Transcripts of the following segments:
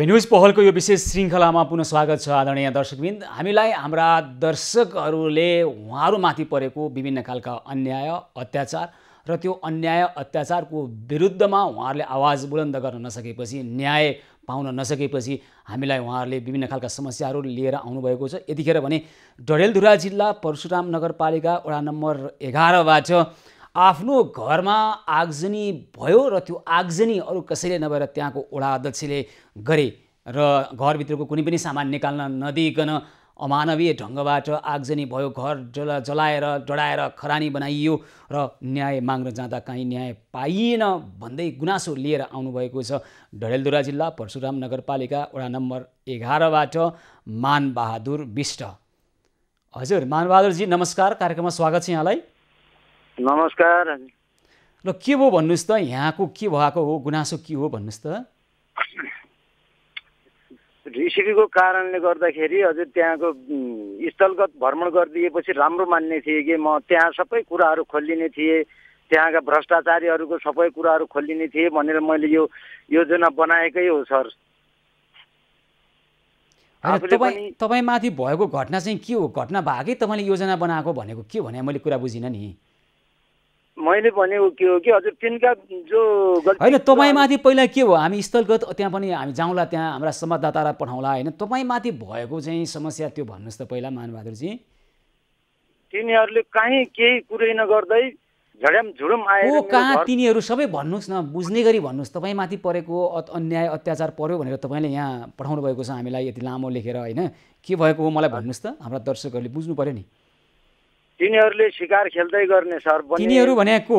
Heavy news पहलको यो विशेष श्रृङ्खलामा पुनः स्वागत छ आदरणीय दर्शकवृन्द। हामीलाई हाम्रा दर्शकहरूले उहाँहरूमाथि परेको विभिन्न खालका अन्याय अत्याचार र त्यो अन्याय अत्याचारको विरुद्धमा उहाँहरूले आवाज बुलन्द गर्न नसकेपछि, न्याय पाउन नसकेपछि हामीलाई उहाँहरूले विभिन्न खालका समस्याहरू लिएर आउनुभएको छ। यतिखेर भने डडेलधुरा जिल्ला परशुराम नगरपालिका वडा नम्बर 11बाट आफ्नो घरमा आगजनी भयो र त्यो आगजनी अरू कसैले नभएर त्यहाँको वडा अध्यक्षले गरे र घरभित्रको कुनै पनि सामान निकाल्न नदिइकन अमानवीय ढङ्गबाट आगजनी भयो, घर जलाएर डढाएर खरानी बनाइयो र न्याय माग्न जाँदा कहीँ न्याय पाइएन भन्दै गुनासो लिएर आउनुभएको छ। डडेलधुरा जिल्ला परशुराम नगरपालिका वडा नम्बर 11बाट मानबहादुर बिष्ट। हजुर मानबहादुरजी नमस्कार, कार्यक्रममा स्वागत छ यहाँलाई। नमस्कार। ल के भयो भन्नुहोस् त, यहाँको के भएको हो, गुनासो के हो भन्नुहोस् त। रिसिपीको कारणले गर्दाखेरि हजुर त्यहाँको स्थलगत भ्रमण गरिदिएपछि राम्रो मान्ने थिए कि म त्यहाँ सबै कुराहरू खोलिने थिए, त्यहाँका भ्रष्टाचारीहरूको सबै कुराहरू खोलिने थिए भनेर मैले यो योजना बनाएकै हो सर। तपाईँमाथि भएको घटना चाहिँ के हो? घटना भएकै तपाईँले योजना बनाएको भनेको के भने मैले कुरा बुझिनँ नि। मैले भनेको के हो कि हजुर तिनका जो होइन, तपाईँमाथि पहिला के हो? हामी स्थलगत त्यहाँ पनि हामी जाउँला, त्यहाँ हाम्रा संवाददातालाई पठाउँला होइन। तपाईँमाथि भएको चाहिँ समस्या त्यो भन्नुहोस् त पहिला मानबहादुरजी। तिनीहरूले कहीँ केही कुरै नगर्दै झड्याम झुडुम आएर कहाँ तिनीहरू सबै भन्नुहोस् न, बुझ्ने गरी भन्नुहोस्। तपाईँमाथि परेको अन्याय अत्याचार पर्यो भनेर तपाईँले यहाँ पठाउनु भएको छ हामीलाई यति लामो लेखेर होइन। के भएको हो मलाई भन्नुहोस् त, हाम्रा दर्शकहरूले बुझ्नु पर्यो नि। तिनीहरूले शिकार खेल्दै गर्ने सर। तिनीहरू भनेको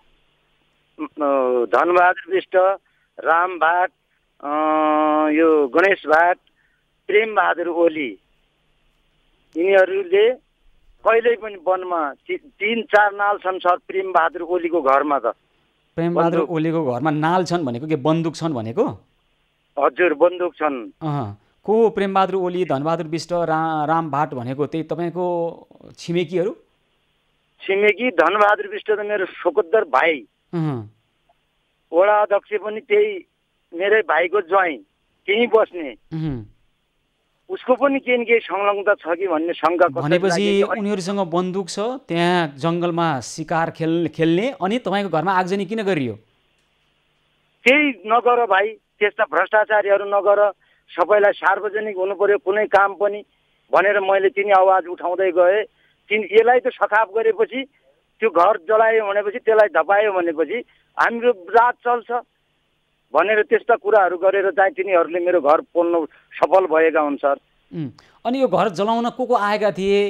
धनबहादुर बिष्ट, राम भाट, यो गणेश भाट, प्रेम बहादुर ओली, यिनीहरूले कहिल्यै पनि वनमा 3-4 नाल छन् सर। प्रेम बहादुर ओलीको घरमा त प्रेम बहादुर ओलीको घरमा नाल छन् भनेको के बन्दुक छन् भनेको? हजुर बन्दुक छन्। को प्रेम बहादुर ओली, धनबहादुर बिष्ट, राम भाट भनेको त्यही तपाईँको छिमेकीहरू? छिमेकी धनबहादुर बिष्ट त मेरो सोकोद्दर भाइ, वडा अध्यक्ष पनि त्यही मेरै भाइको ज्वाइँ, त्यहीँ बस्ने, उसको पनि केही न केही संलग्नता छ कि भन्ने शङ्का। भनेपछि उनीहरूसँग बन्दुक छ, त्यहाँ जङ्गलमा शिकार खेल्ने, अनि तपाईँको घरमा आगजनी किन गरियो? केही नगर भाइ, त्यस्ता भ्रष्टाचारीहरू नगर, सबैलाई सार्वजनिक हुनु पर्यो कुनै काम पनि भनेर मैले तिनी आवाज उठाउँदै गएँ। यसलाई त सखाप गरेपछि, त्यो घर जलायो भनेपछि, त्यसलाई धपायो भनेपछि हाम्रो रात चल्छ भनेर त्यस्ता कुराहरू गरेर चाहिँ तिनीहरूले मेरो घर पोल्न सफल भएका हुन् सर। अनि यो घर जलाउन को आएका थिए?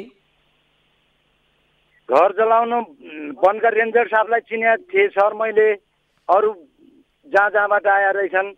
घर जलाउन वनका रेन्जर साहबलाई चिनेका थिए सर मैले, अरू जहाँ जहाँबाट आएर रहेछन्।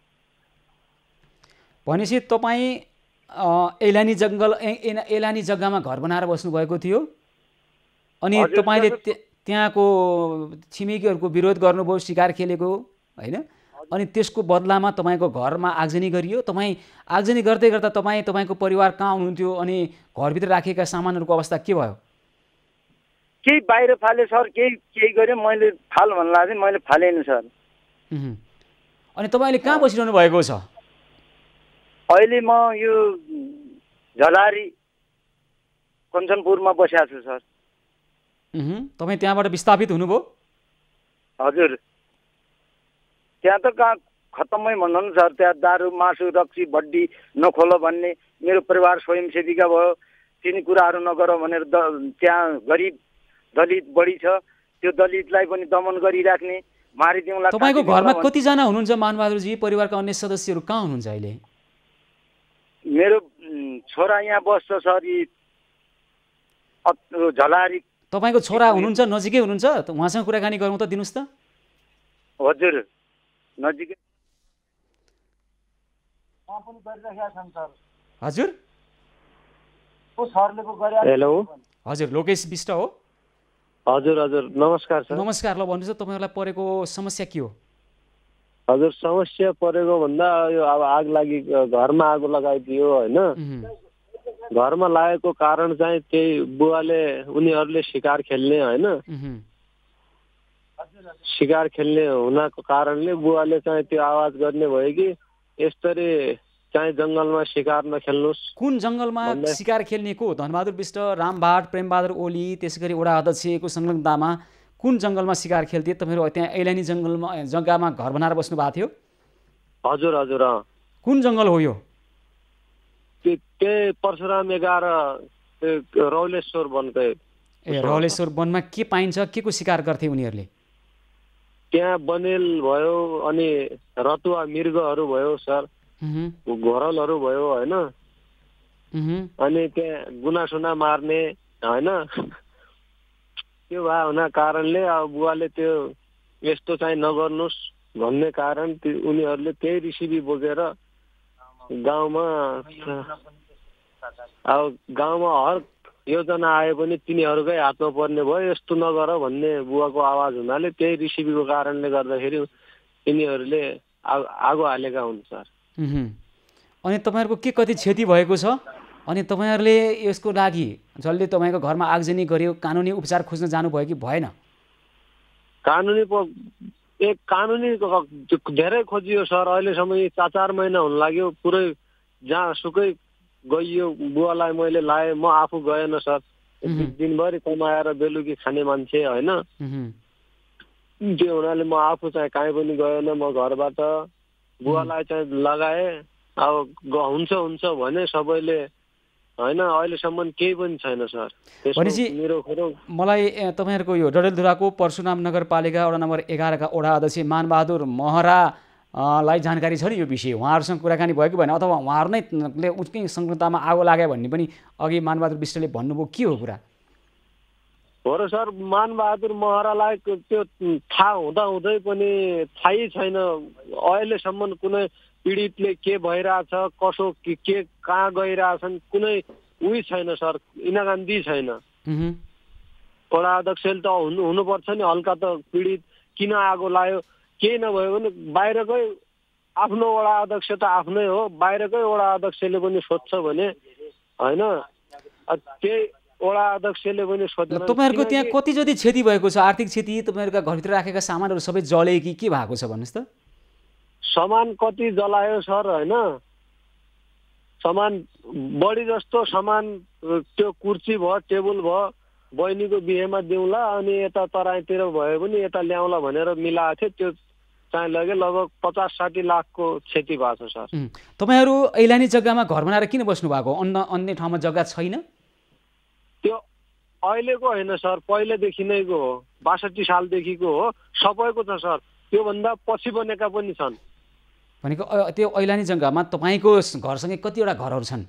भनेपछि तपाईँ एलानी जग्गामा घर बनाएर बस्नुभएको थियो, अनि तपाईँले त्यहाँको छिमेकीहरूको विरोध गर्नुभयो, शिकार खेलेको होइन, अनि त्यसको बदलामा तपाईँको घरमा आगजनी गरियो। तपाईँ आगजनी गर्दै गर्दा तपाईँको परिवार कहाँ हुनुहुन्थ्यो अनि घरभित्र राखेका सामानहरूको अवस्था के भयो? केही बाहिर फाले सर, केही गरेँ मैले फाल भन्नु लाग्थेँ, मैले फालेन सर। अनि तपाईँले कहाँ बसिरहनु भएको छ अहिले? म यो झलारी कञ्चनपुरमा बसेको छु सर। तपाईँ त्यहाँबाट विस्थापित हुनुभयो? हजुर, त्यहाँ त कहाँ खत्तमै भन्नु न सर। त्यहाँ दारू मासु रक्सी भड्डी नखोलो भन्ने, मेरो परिवार स्वयंसेविका भयो, तिनी कुराहरू नगर भनेर त्यहाँ गरिब दलित बढी छ, त्यो दलितलाई पनि दमन गरिराख्ने, मारिदिउँला। तपाईँको घरमा कतिजना हुनुहुन्छ मानबहादुरजी? परिवारका अन्य सदस्यहरू कहाँ हुनुहुन्छ अहिले? मेरो छोरा यहाँ बस्छ सर, झलारी। तपाईँको छोरा हुनुहुन्छ, नजिकै हुनुहुन्छ? उहाँसँग कुराकानी गरौँ त, दिनुहोस् त। हजुर नजिकै पनि गरिरहेका छन् सर। हजुर हेलो, हजुर लोकेश बिष्ट हो? हजुर हजुर नमस्कार सर। नमस्कार। ल भन्नुहोस् त तपाईँहरूलाई परेको समस्या के हो? हजुर समस्या परेको भन्दा यो अब आग लागि, घरमा आगो लगाइदियो होइन। घरमा लागेको कारण चाहिँ त्यही बुवाले, उनीहरूले शिकार खेल्ने होइन, शिकार खेल्ने हुनाको कारणले बुवाले चाहिँ त्यो आवाज गर्ने भयो कि यसरी चाहिँ जङ्गलमा शिकार नखेल्नुहोस्। कुन जङ्गलमा शिकार खेल्ने को? धनबहादुर विष्ट, रामभाट, प्रेमबहादुर ओली, त्यसै गरी वडा अध्यक्षको संलग्नतामा कुन जङ्गलमा शिकार खेल्थे? तपाईँहरू त्यहाँ ऐलानी जग्गामा घर बनाएर बस्नु भएको थियो? हजुर हजुर। कुन जङ्गल हो यो? त्यही परशुराम 11 रौलेश्वर वनकै। ए, रौलेश्वर वनमा के पाइन्छ? के को शिकार गर्थे उनीहरूले? त्यहाँ बनेल भयो, अनि रतुवा मृगहरू भयो सर, घोरलहरू भयो होइन, अनि त्यहाँ गुनासुना मार्ने होइन, त्यो भए हुना कारणले अब बुवाले त्यो यस्तो चाहिँ नगर्नुहोस् भन्ने कारण उनीहरूले त्यही रिसिभी बोकेर गाउँमा अब गाउँमा हर योजना आए पनि तिनीहरूकै हातमा पर्ने भयो, यस्तो नगर भन्ने बुवाको आवाज हुनाले त्यही रिसिभीको कारणले गर्दाखेरि यिनीहरूले आगो हालेका हुन् सर। अनि तपाईँहरूको के कति क्षति भएको छ? अनि तपाईँहरूले यसको लागि जसले तपाईँको घरमा आगजनी गर्यो कानुनी उपचार खोज्न जानुभयो कि भएन? कानुनी धेरै खोजियो सर, अहिलेसम्म 4 महिना हुन लाग्यो। पुरै जहाँ सुकै गइयो बुवालाई मैले लाएँ, म आफू गएन सर। दिनभरि कमाएर बेलुकी खाने मान्छे होइन, त्यो हुनाले म आफू चाहिँ कहीँ पनि गएन। म घरबाट बुवालाई चाहिँ लगाएँ। अब हुन्छ भने सबैले होइन, अहिलेसम्म केही पनि छैन सर। भनेपछि मलाई तपाईँहरूको यो डडेलधुराको परशुराम नगरपालिका वडा नम्बर 11 का वडा अध्यक्ष मानबहादुर महरा लाई जानकारी छ नि यो विषय? उहाँहरूसँग कुराकानी भयो कि भएन, अथवा उहाँहरू नै उनकै संलग्नतामा आगो लाग्यो भन्ने पनि अघि मानबहादुर विष्टले भन्नुभयो, के हो कुरा? हो र सर, मानबहादुर महरालाई त्यो थाहा हुँदै पनि थाहै छैन अहिलेसम्म कुनै पीडितले के भइरहेछ, कसो के कहाँ गइरहेछन्, कुनै उही छैन सर, इनागान्दी छैन। वडा अध्यक्षले त हुनुपर्छ नि, हल्का त पीडित किन आगो लाग्यो केही नभयो भने बाहिरकै आफ्नो वडा अध्यक्ष त आफ्नै हो, बाहिरकै वडा अध्यक्षले पनि सोध्छ भने होइन, त्यही वडा अध्यक्षले पनि सोध्छ। तपाईँहरूको त्यहाँ कति जति क्षति भएको छ? आर्थिक क्षति, तपाईँहरूका घरभित्र राखेका सामानहरू सबै जले कि के भएको छ भन्नुहोस् त? सामान कति जलायो सर होइन, सामान बढी जस्तो सामान त्यो कुर्सी भयो, टेबल भयो, बहिनीको बिहेमा दिउँला अनि यता तराईतिर भयो भने यता ल्याउँला भनेर मिलाएको थियो, त्यो चाहिँ लगे लगभग 50-60 लाखको क्षति भएको छ सर। तपाईँहरू ऐलानी जग्गामा घर बनाएर किन बस्नु भएको? अन्य ठाउँमा जग्गा छैन? त्यो अहिलेको होइन सर, पहिलेदेखि नैको हो, 62 सालदेखिको हो, सबैको छ सर। त्योभन्दा पछि बनेका पनि छन्। भनेको त्यो ऐलानी जग्गामा तपाईँको घरसँगै कतिवटा घरहरू छन्?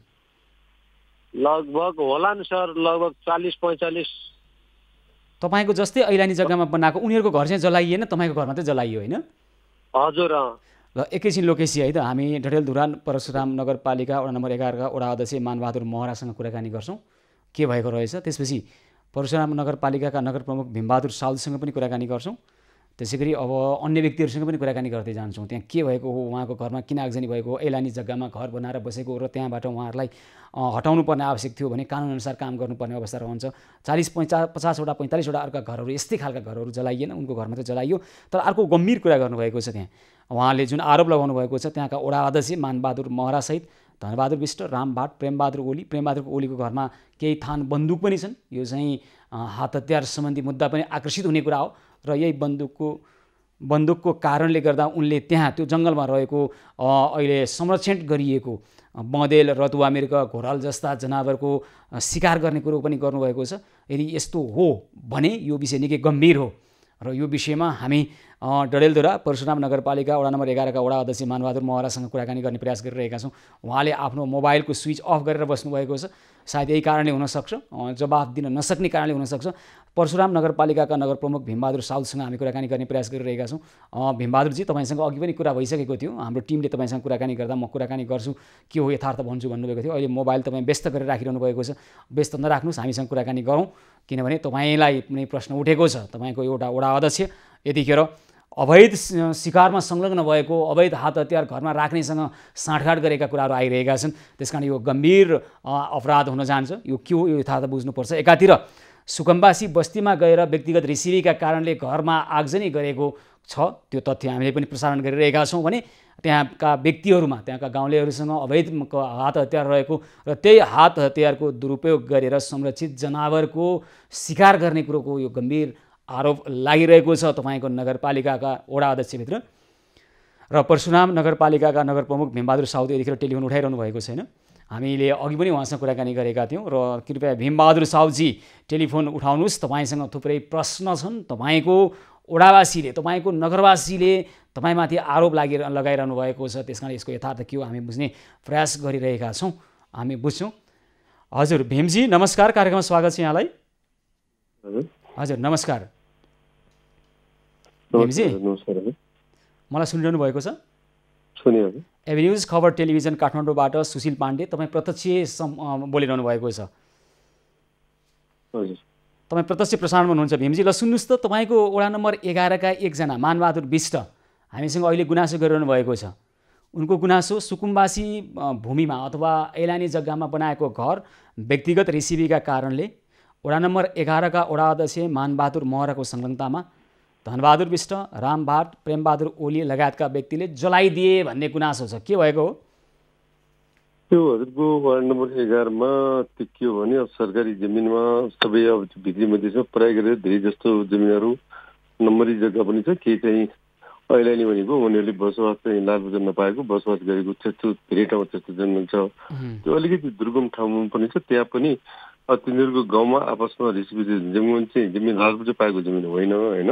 लगभग होला नि सर, लगभग 40-45। तपाईँको जस्तै ऐलानी जग्गामा बनाएको उनीहरूको घर चाहिँ जलाइएन, तपाईँको घर मात्रै जलाइयो होइन? हजुर। ल एकैछिन लोकेसी है त, हामी डडेलधुरा परशुराम नगरपालिका वडा नम्बर 11 का वडा अध्यक्ष मानबहादुर महरासँग कुराकानी गर्छौँ के भएको रहेछ। त्यसपछि परशुराम नगरपालिकाका नगर प्रमुख भीमबहादुर साउदसँग पनि कुराकानी गर्छौँ। त्यसै गरी अब अन्य व्यक्तिहरूसँग पनि कुराकानी गर्दै जान्छौँ। त्यहाँ के भएको हो, उहाँको घरमा किन आगजनी भएको हो, ऐलानी जग्गामा घर बनाएर बसेको र त्यहाँबाट उहाँहरूलाई हटाउनु पर्ने आवश्यक थियो भने कानुनअनुसार काम गर्नुपर्ने अवस्था रहन्छ। 40-50वटा 45वटा अर्का घरहरू, यस्तै खालका घरहरू जलाइएन, उनको घर मात्रै जलाइयो। तर अर्को गम्भीर कुरा गर्नुभएको छ त्यहाँ, उहाँले जुन आरोप लगाउनु भएको छ त्यहाँका वडा अध्यक्ष मानबहादुर महरासहित धनबहादुर विष्ट, रामभाट, प्रेमबहादुर ओली, प्रेमबहादुर ओलीको घरमा केही थान बन्दुक पनि छन्। यो चाहिँ हात हतियार सम्बन्धी मुद्दा पनि आकर्षित हुने कुरा हो र यही बन्दुकको कारणले गर्दा उनले त्यहाँ त्यो जङ्गलमा रहेको अहिले संरक्षण गरिएको बँदेल, रतुवा मृग, घोराल जस्ता जनावरको शिकार गर्ने कुरो पनि गर्नुभएको छ। यदि यस्तो हो भने यो विषय निकै गम्भीर हो र यो विषयमा हामी डडेलधुरा परशुराम नगरपालिका वडा नम्बर 11 का वडा अध्यक्ष मानबहादुर महरासँग कुराकानी गर्ने प्रयास गरिरहेका छौँ। उहाँले आफ्नो मोबाइलको स्विच अफ गरेर बस्नुभएको छ, सायद यही कारणले हुनसक्छ, जवाफ दिन नसक्ने कारणले हुनसक्छ। परशुराम नगरपालिकाका नगर प्रमुख भीमबहादुर साउदसँग हामी कुराकानी गर्ने प्रयास गरिरहेका छौँ। भीमबहादुरजी, तपाईँसँग अघि पनि कुरा भइसकेको थियो, हाम्रो टिमले तपाईँसँग कुराकानी गर्दा म कुराकानी गर्छु, के हो यथार्थ भन्छु भन्नुभएको थियो। अहिले मोबाइल तपाईँ व्यस्त गरेर राखिरहनु भएको छ, व्यस्त नराख्नुहोस्, हामीसँग कुराकानी गरौँ, किनभने तपाईँलाई कुनै प्रश्न उठेको छ। तपाईँको एउटा वडा अध्यक्ष यतिखेर अवैध शिकारमा संलग्न भएको, अवैध हात हतियार घरमा राख्नेसँग साँठगाँठ गरेका कुराहरू आइरहेका छन्। त्यसकारण यो गम्भीर अपराध हुन जान्छ। यो के हो, यो यथार्थ बुझ्नुपर्छ। एकातिर सुकम्बासी बस्तीमा गएर व्यक्तिगत रिसिभीका कारणले घरमा आगजनी गरेको छ त्यो तथ्य हामीले पनि प्रसारण गरिरहेका छौँ भने त्यहाँका व्यक्तिहरूमा त्यहाँका गाउँलेहरूसँग अवैध हात हतियार रहेको र त्यही हात हतियारको दुरुपयोग गरेर संरक्षित जनावरको शिकार गर्ने कुरोको यो गम्भीर आरोप लागिरहेको छ तपाईँको नगरपालिकाका वडा अध्यक्षभित्र। र परशुराम नगरपालिकाका नगर प्रमुख भीमबहादुर साउद यतिखेर टेलिफोन उठाइरहनु भएको छैन। हामीले अघि पनि उहाँसँग कुराकानी गरेका थियौँ र कृपया भीमबहादुर साउदजी टेलिफोन उठाउनुहोस्। तपाईँसँग थुप्रै प्रश्न छन्। तपाईँको वडावासीले तपाईँको नगरवासीले तपाईँमाथि आरोप लगाइरहनु भएको छ, त्यस कारण यसको यथार्थ के हो हामी बुझ्ने प्रयास गरिरहेका छौँ, हामी बुझ्छौँ। हजुर भीमजी नमस्कार, कार्यक्रममा स्वागत छ यहाँलाई। हजुर नमस्कार भीमजी, मलाई सुनिरहनु भएको छ? एभिन्युज खबर टेलिभिजन काठमाडौँबाट सुशील पाण्डे, तपाईँ प्रत्यक्ष बोलिरहनु भएको छ। तपाईँ प्रत्यक्ष प्रसारणमा हुनुहुन्छ भीमजी। ल सुन्नुहोस् त, तपाईँको वडा नम्बर 11 का एकजना मानबहादुर विष्ट हामीसँग अहिले गुनासो गरिरहनु भएको छ। उनको गुनासो सुकुम्बासी भूमिमा अथवा ऐलानी जग्गामा बनाएको घर व्यक्तिगत रेसिपीका कारणले वडा नम्बर 11 का वडा अध्यक्ष मानबहादुर महराको संलग्नतामा धनबहादुर विष्ट, राम भाट, प्रेमबहादुर ओली लगायतका व्यक्तिले जलाइदिए भन्ने गुनासो छ। के भएको हो त्यो? हजुरको वार्ड नम्बर 11 मा त्यो के हो भने अब सरकारी जमिनमा सबै अब भित्री मधेसमा प्राय गरेर धेरै जस्तो जमिनहरू नम्बरी जग्गा पनि छ। केही चाहिँ ऐलानी भनेको उनीहरूले बसोबास चाहिँ लालबजार नपाएको बसोबास गरेको त्यस्तो धेरै ठाउँमा त्यस्तो जमिन छ। त्यो अलिकति दुर्गम ठाउँमा पनि छ। त्यहाँ पनि तिनीहरूको गाउँमा आपसमा रेसिपी जमिन चाहिँ जमिन लालबजार पाएको जमिन होइन होइन,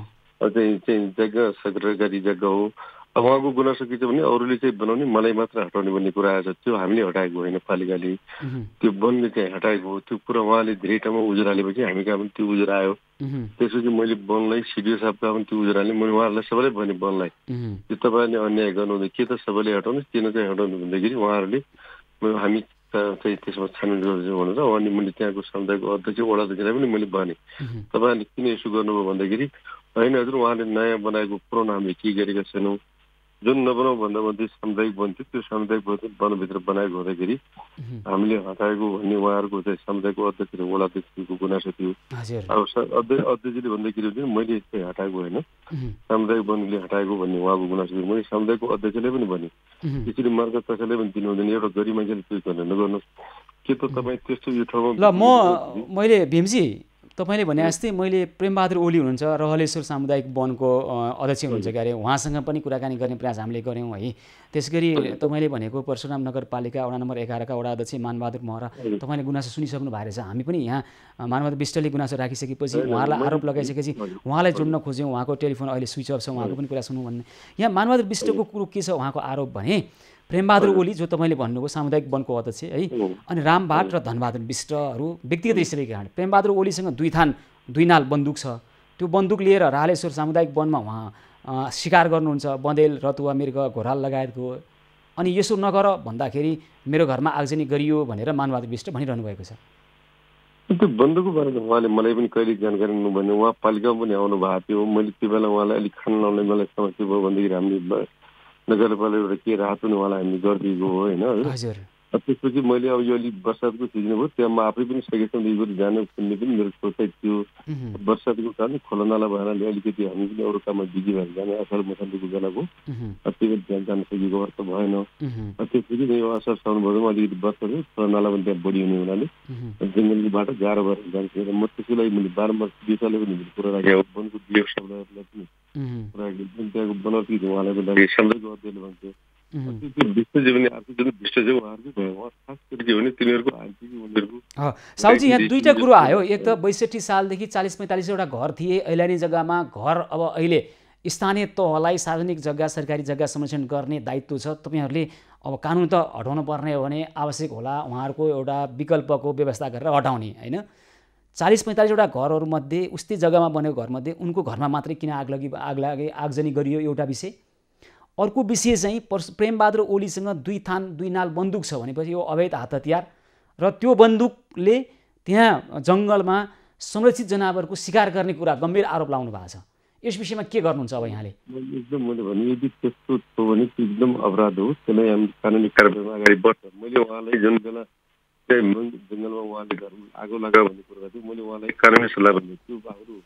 चाहिँ जग्गा सरकारी जग्गा हो। अब उहाँको गुनासो के छ भने अरूले चाहिँ बनाउने मलाई मात्र हटाउने भन्ने कुरा आएछ। त्यो हामीले हटाएको होइन, पालिकाले त्यो वनले चाहिँ हटाएको हो। त्यो कुरा उहाँले धेरै ठाउँमा उजुर हालेपछि हामी कहाँ पनि त्यो उजुर आयो। त्यसपछि मैले वनलाई सिडिओ साहब कहाँ पनि त्यो उजुर हालेँ। मैले उहाँहरूलाई सबैलाई भने वनलाई त्यो तपाईँहरूले अन्याय गर्नुहुँदै के त सबैले हटाउनु किन चाहिँ हटाउनु भन्दाखेरि उहाँहरूले हामी चाहिँ त्यसमा छानबिन गर्छौँ भनेर अनि मैले त्यहाँको समुदायको अध्यक्ष वडा अध्यक्षलाई पनि मैले भने तपाईँहरूले किन यसो गर्नुभयो भन्दाखेरि होइन हजुर उहाँले नयाँ बनाएको पुरानो हामीले के गरेका छैनौँ। जुन नबनाऊ भन्दा मध्ये सामुदायिक वन थियो त्यो सामुदायिक वनभित्र बनाएको हुँदाखेरि हामीले हटाएको भन्ने उहाँहरूको चाहिँ सामुदायिक अध्यक्ष र वडा अध्यक्षको गुनासो थियो। अब अध्यक्षले भन्दाखेरि चाहिँ मैले चाहिँ हटाएको होइन, सामुदायिक वनले हटाएको भन्ने उहाँको गुनासो थियो। मैले सामुदायिकको अध्यक्षले पनि भने त्यसरी मार्का कसैले पनि दिनु हुँदैन, एउटा गरिब मान्छेले त्यो गर्न नगर्नुहोस्। के त तपाईँ त्यस्तो यो ठाउँमा ल मैले भीमजी तपाईँले भने जस्तै मैले प्रेमबहादुर ओली हुनुहुन्छ रहलेश्वर सामुदायिक वनको अध्यक्ष हुनुहुन्छ क्यारे, उहाँसँग पनि कुराकानी गर्ने प्रयास हामीले गऱ्यौँ है। त्यसै गरी तपाईँले भनेको परशुराम नगरपालिका वडा नम्बर 11 का वडा अध्यक्ष मानबहादुर महरा तपाईँले गुनासो सुनिसक्नु भएको रहेछ। हामी पनि यहाँ मानबहादुर विष्टले गुनासो राखिसकेपछि उहाँलाई आरोप लगाइसकेपछि उहाँलाई जोड्न खोज्यौँ। उहाँको टेलिफोन अहिले स्विच अफ छ, उहाँको पनि कुरा सुनौँ भन्ने। यहाँ मानबहादुर विष्टको कुरो के छ उहाँको आरोप भने प्रेमबहादुर ओली जो तपाईँले भन्नुभयो सामुदायिक वनको अध्यक्ष है, अनि राम भाट र धनबहादुर विष्टहरू व्यक्तिगत रेसिपीका कारण प्रेमबहादुर ओलीसँग 2 नाल बन्दुक छ। त्यो बन्दुक लिएर रालेश्वर सामुदायिक वनमा उहाँ शिकार गर्नुहुन्छ, बँदेल, रतुवा, मृग, घोराल लगायतको। अनि यसो नगर भन्दाखेरि मेरो घरमा आगजनी गरियो भनेर मानबहादुर विष्ट भनिरहनु भएको छ। त्यो बन्दुकको बारेमा उहाँले मलाई पनि कहिले जानकारी नभने उहाँ पालिकामा पनि आउनु भएको थियो। मैले त्यो बेला उहाँलाई अलिक खान लाउने मलाई समस्या भयो भनेदेखि हामीले नगरपालिकाबाट के राहत पनि उहाँलाई हामीले गरिदिएको हो होइन। त्यसपछि मैले अब यो अलिक बर्सातको सिजन भयो त्यहाँ म आफै पनि सकेसम्म यो जानु सुन्ने पनि मेरो सोचाइ थियो। बर्सातको कारण खोलानाला भएनाले अलिकति हामी पनि अरू काममा बिजी भएर जाने असार मसालेको बेलाको त्यो जान सकेको अवस्था भएन। त्यसपछि यो असार साउन भदौमा अलिकति वर्षा थियो, खोलानाला पनि त्यहाँ बढी हुने हुनाले जङ्गलको बाटो गाह्रो भएर जान्छ र म त्यसको लागि मैले बारम्बार विषयले पनि कुरा राखेको वनको डिएफ शब्दहरूलाई पनि कुरा राखेको त्यहाँको बनौटी उहाँलाई पनि राखेको शब्दको अध्ययनले भन्थ्यो। साउजी यहाँ दुईटा कुरो आयो। एक त 62 सालदेखि 40-45वटा घर थिए ऐलानी जग्गामा। घर अब अहिले स्थानीय तहलाई सार्वजनिक जग्गा सरकारी जग्गा संरक्षण गर्ने दायित्व छ। तपाईँहरूले अब कानुन त हटाउनु पर्ने हो भने आवश्यक होला उहाँहरूको एउटा विकल्पको व्यवस्था गरेर हटाउने होइन। 40-45वटा घरहरूमध्ये उस्तै जग्गामा बनेको घरमध्ये उनको घरमा मात्रै किन आगजनी गरियो एउटा विषय। अर्को विषय चाहिँ प्रेमबहादुर ओलीसँग 2 नाल बन्दुक छ भनेपछि यो अवैध हात हतियार र त्यो बन्दुकले त्यहाँ जङ्गलमा संरक्षित जनावरको शिकार गर्ने कुरा गम्भीर आरोप लगाउनु भएको छ। यस विषयमा के गर्नुहुन्छ अब यहाँले? एकदम मैले भने यदि त्यस्तो हो भने एकदम अपराध हो, त्यसलाई हामी कानुनी कारबाहीमा अगाडि बढ्छ। मैले उहाँलाई जुन बेला जङ्गलमा उहाँले घर आगो लगा भन्ने कुरा थियो मैले उहाँलाई कानुनी सल्लाह भन्ने त्यो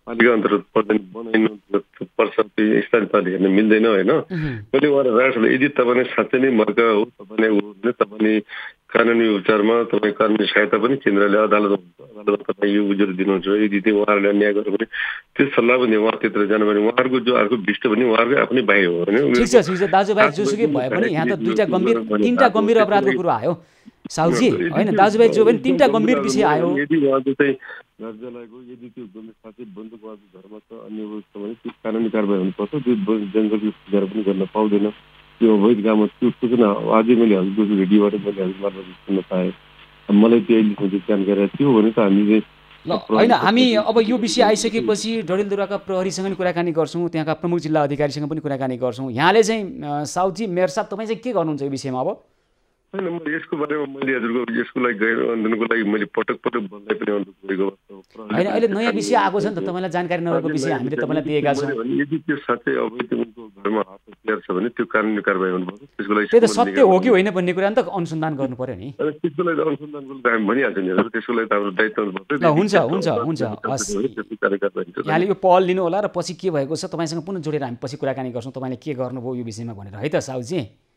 पालिका अन्तर्गत पर्दैन बनाइनु पर्छ, त्यो स्थानीय तहले हेर्न मिल्दैन होइन। मैले उहाँलाई राखेको यदि तपाईँले साँच्चै नै मर्का हो, तपाईँले हो भने तपाईँले कानुनी उपचारमा तपाईँ कानुनी सहायता पनि केन्द्रले अदालतमा तपाईँ यो उजुर दिनुहुन्छ। यदि त्यो उहाँहरूले अन्याय गर्यो भने त्यो सल्लाह पनि उहाँ त्यत्र जानु भने उहाँहरूको जो अर्को भिष्ट भने उहाँहरूकै आफ्नै भाइ हो होइन। ठिक छ दाजुभाइ, जोसुकै भए पनि यहाँ त तीनटा गम्भीर अपराधको कुरो आयो साउजी होइन दाजुभाइ, जो पनि तीनटा गम्भीर विषय आयो। यदि उहाँको चाहिँ राज्यलाई यदि त्यो साँच्चै बन्दुक उहाँको घरमा छ अन्य छ भने त्यो कानुनी कारबाही हुनुपर्छ। त्यो जङ्गलको सुधार पनि गर्न पाउँदैन, त्यो अवैध काममा त्यो सूचना अझै मैले हजुरको रेडियोबाट मैले हजुर मार्फत सुन्न पाएँ। मलाई त्यो अहिलेसम्म जानकारी थियो भने त हामीले ल होइन, हामी अब यो विषय आइसकेपछि डडेलधुराका प्रहरीसँग पनि कुराकानी गर्छौँ, त्यहाँका प्रमुख जिल्ला अधिकारीसँग पनि कुराकानी गर्छौँ। यहाँले चाहिँ साउजी मेयर साहब तपाईँ चाहिँ के गर्नुहुन्छ यो विषयमा? अब होइन, म यसको बारेमा मैले हजुरको यसको लागि गैर आन्दोलनको लागि मैले पटक भन्दै पनि अनुरोध गरेको होइन। अहिले नयाँ विषय आएको छ नि त, तपाईँलाई जानकारी नभएको विषय हामीले तपाईँलाई दिएका छौँ। यदि त्यो साँच्चै अवैध उनको घरमा हात हतियार छ भने त्यो कानुनी कारबाही हुनुपर्छ। त्यसको लागि त्यही त सत्य हो कि होइन भन्ने कुरा नि त अनुसन्धान गर्नु पर्यो नि। त्यसको लागि अनुसन्धानको लागि हामी भनिहाल्छौँ नि हजुर, त्यसको लागि त हाम्रो दायित्व ल हुन्छ हुन्छ हुन्छ हस्, यहाँले यो पहल लिनु होला र पछि के भएको छ तपाईँसँग पुनः जोडेर हामी पछि कुराकानी गर्छौँ तपाईँले के गर्नुभयो यो विषयमा भनेर, है त साउजी?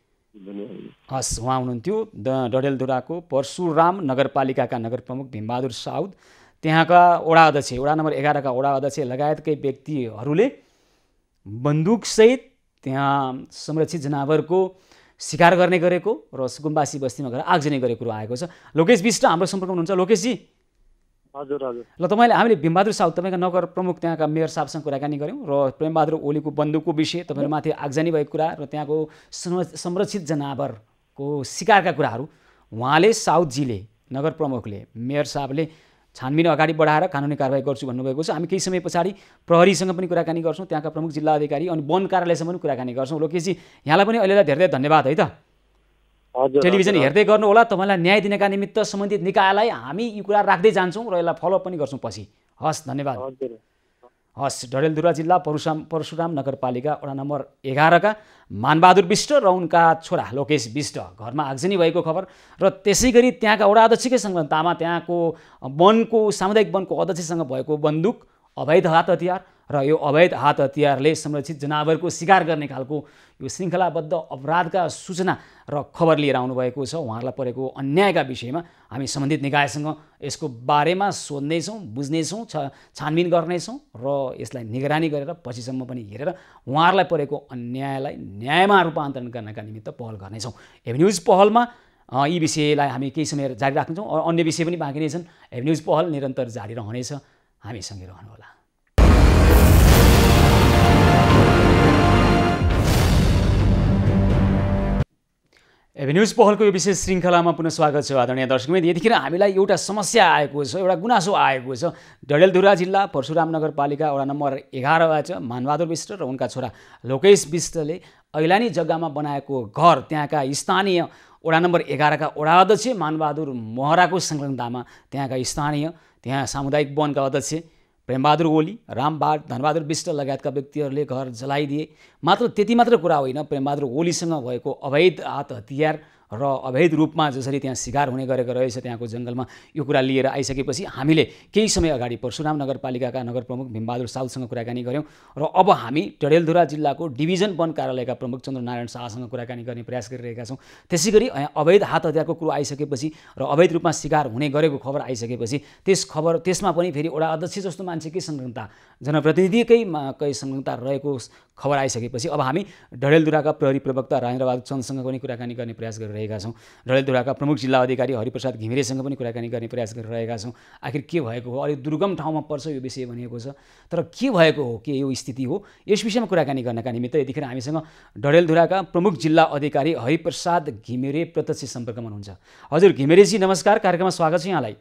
हस्, उहाँ हुनुहुन्थ्यो डडेलधुराको परशुराम नगरपालिकाका नगर प्रमुख भीमबहादुर साउद। त्यहाँका वडा अध्यक्ष, वडा नम्बर 11 का वडा अध्यक्ष लगायतकै व्यक्तिहरूले बन्दुकसहित त्यहाँ संरक्षित जनावरको शिकार गर्ने गरेको र सुकुम्बासी बस्तीमा गएर आगजनी गरेको कुरो आएको छ। लोकेश विष्ट हाम्रो सम्पर्कमा हुनुहुन्छ। लोकेशजी हजुर हजुर। ल तपाईँले हामीले भीमबहादुर साउद तपाईँका नगर प्रमुख त्यहाँका मेयर साहबसँग कुराकानी गऱ्यौँ र प्रेमबहादुर ओलीको बन्दुकको विषय, तपाईँहरूमाथि आगजनी भएको कुरा र त्यहाँको संरक्षित जनावरको शिकारका कुराहरू उहाँले साउदजीले नगर प्रमुखले मेयर साहबले छानबिन अगाडि बढाएर कानुनी कारबाही गर्छु भन्नुभएको छ। हामी केही समय पछाडि प्रहरीसँग पनि कुराकानी गर्छौँ, त्यहाँका प्रमुख जिल्ला अधिकारी अनि वन कार्यालयसँग पनि कुराकानी गर्छौँ। लोकेशजी यहाँलाई पनि अहिलेलाई धेरै धेरै धन्यवाद, है त। टेलिभिजन हेर्दै गर्नु होला। तपाईँलाई न्याय दिनका निमित्त सम्बन्धित निकायलाई हामी यी कुरा राख्दै जान्छौँ र यसलाई फलोअप पनि गर्छौँ पछि। हस्, धन्यवाद। हस्, डडेलधुरा जिल्ला परशुराम नगरपालिका वडा नम्बर 11 का मानबहादुर विष्ट र उनका छोरा लोकेश विष्ट घरमा आगजनी भएको खबर र त्यसै गरी त्यहाँका वडा अध्यक्षकै संलग्नतामा त्यहाँको वनको सामुदायिक वनको अध्यक्षसँग भएको बन्दुक, अवैध हात हतियार र यो अवैध हात हतियारले संरक्षित जनावरको शिकार गर्ने खालको यो श्रृङ्खलाबद्ध अपराधका सूचना र खबर लिएर आउनुभएको छ। उहाँहरूलाई परेको अन्यायका विषयमा हामी सम्बन्धित निकायसँग यसको बारेमा सोध्नेछौँ, बुझ्नेछौँ, छानबिन गर्नेछौँ र यसलाई निगरानी गरेर पछिसम्म पनि हेरेर उहाँहरूलाई परेको अन्यायलाई न्यायमा रूपान्तरण गर्नका निमित्त पहल गर्नेछौँ। एभन्युज पहलमा यी विषयलाई हामी केही समय जारी राख्नेछौँ। अन्य विषय पनि बाँकी नै छन्। एभन्युज पहल निरन्तर जारी रहनेछ, हामीसँगै रहनुहोला। एभन्युज पहलको यो विशेष श्रृङ्खलामा पुनः स्वागत छ आदरणीय दर्शकवृन्द। यतिखेर हामीलाई एउटा समस्या आएको छ, एउटा गुनासो आएको छ। डडेलधुरा जिल्ला परशुराम नगरपालिका वडा नम्बर 11बाट मानबहादुर विष्ट र उनका छोरा लोकेश विष्टले ऐलानी जग्गामा बनाएको घर त्यहाँका स्थानीय वडा नम्बर 11 का वडा अध्यक्ष मानबहादुर महराको संलग्नतामा त्यहाँका स्थानीय त्यहाँ सामुदायिक वनका अध्यक्ष प्रेमबहादुर ओली, धनबहादुर विष्ट लगायतका व्यक्तिहरूले घर जलाइदिए। मात्र त्यति मात्र कुरा होइन, प्रेमबहादुर ओलीसँग भएको अवैध हात हतियार र अवैध रूपमा जसरी त्यहाँ शिकार हुने गरेको रहेछ त्यहाँको जङ्गलमा, यो कुरा लिएर आइसकेपछि हामीले केही समय अगाडि परशुराम नगरपालिकाका नगर प्रमुख भीमबहादुर साउदसँग कुराकानी गऱ्यौँ र अब हामी डडेलधुरा जिल्लाको डिभिजन वन कार्यालयका प्रमुख चन्द्रनारायण शाहसँग कुराकानी गर्ने प्रयास गरिरहेका छौँ। त्यसै गरी अवैध हात हतियारको कुरो आइसकेपछि र अवैध रूपमा शिकार हुने गरेको खबर आइसकेपछि त्यसमा पनि फेरि वडा अध्यक्ष जस्तो मान्छेकै संलग्नता, जनप्रतिनिधिकै संलग्नता रहेको खबर आइसकेपछि अब हामी डडेलधुराका प्रहरी प्रवक्ता राजेन्द्रबहादुर चन्दसँग पनि कुराकानी गर्ने प्रयास गरिरहेका छौँ। डडेलधुराका प्रमुख जिल्ला अधिकारी हरिप्रसाद घिमिरेसँग पनि कुराकानी गर्ने प्रयास गरिरहेका छौँ। आखिर के भएको हो? अलिक दुर्गम ठाउँमा पर्छ यो विषय भनिएको छ, तर के भएको हो, के यो स्थिति हो, यस विषयमा कुराकानी गर्नका निमित्त यतिखेर हामीसँग डडेलधुराका प्रमुख जिल्ला अधिकारी हरिप्रसाद घिमिरे प्रत्यक्ष सम्पर्कमा हुनुहुन्छ। हजुर घिमिरेजी नमस्कार, कार्यक्रममा स्वागत छ यहाँलाई।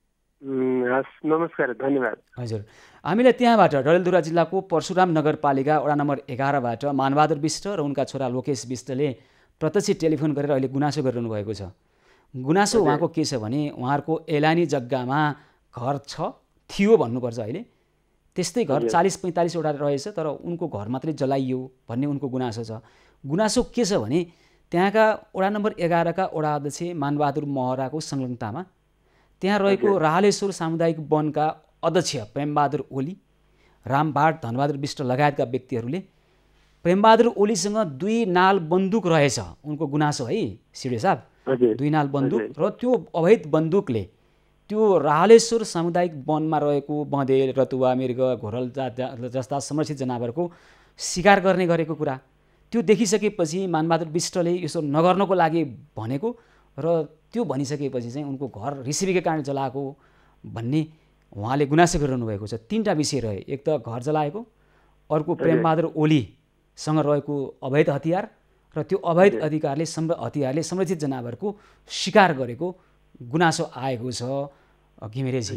नमस्कार, धन्यवाद। हजुर, हामीलाई त्यहाँबाट डडेलधुरा जिल्लाको परशुराम नगरपालिका वडा नम्बर 11बाट मानबहादुर विष्ट र उनका छोरा लोकेश विष्टले प्रत्यक्ष टेलिफोन गरेर अहिले गुनासो गरिरहनु भएको छ। गुनासो उहाँको के छ भने उहाँहरूको एलानी जग्गामा घर थियो भन्नुपर्छ अहिले, त्यस्तै घर 40-45 वटा रहेछ, तर उनको घर मात्रै जलाइयो भन्ने उनको गुनासो छ। गुनासो के छ भने त्यहाँका वडा नम्बर 11 का वडा अध्यक्ष मानबहादुर महराको संलग्नतामा त्यहाँ रहेको राहलेश्वर सामुदायिक वनका अध्यक्ष प्रेमबहादुर ओली रामबाट धनबहादुर विष्ट लगायतका व्यक्तिहरूले प्रेमबहादुर ओलीसँग 2 नाल बन्दुक रहेछ उनको गुनासो है सिडिओ साहब, 2 नाल बन्दुक र त्यो अवैध बन्दुकले त्यो राहलेश्वर सामुदायिक वनमा रहेको बँदेल, रतुवा, मृग, घोरल जस्ता संरक्षित जनावरको शिकार गर्ने गरेको कुरा त्यो देखिसकेपछि मानबहादुर विष्टले यसो नगर्नको लागि भनेको र त्यो भनिसकेपछि चाहिँ उनको घर रिसिभीकै कारण जलाएको भन्ने उहाँले गुनासो गरिरहनु भएको छ। 3टा विषय रहे, एक त घर जलाएको, अर्को प्रेमबहादुर ओलीसँग रहेको अवैध हतियार र त्यो अवैध हतियारले संरक्षित जनावरको शिकार गरेको गुनासो आएको छ घिमिरेजी।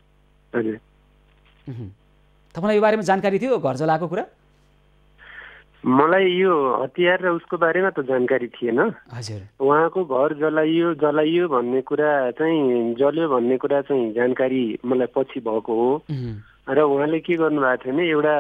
तपाईँलाई यो बारेमा जानकारी थियो घर जलाएको कुरा? मलाई यो हतियार र उसको बारेमा त जानकारी थिएन। हजुर। उहाँको घर जलाइयो भन्ने कुरा चाहिँ जल्यो भन्ने कुरा चाहिँ जानकारी मलाई पछि भएको हो र उहाँले के गर्नुभएको थियो भने एउटा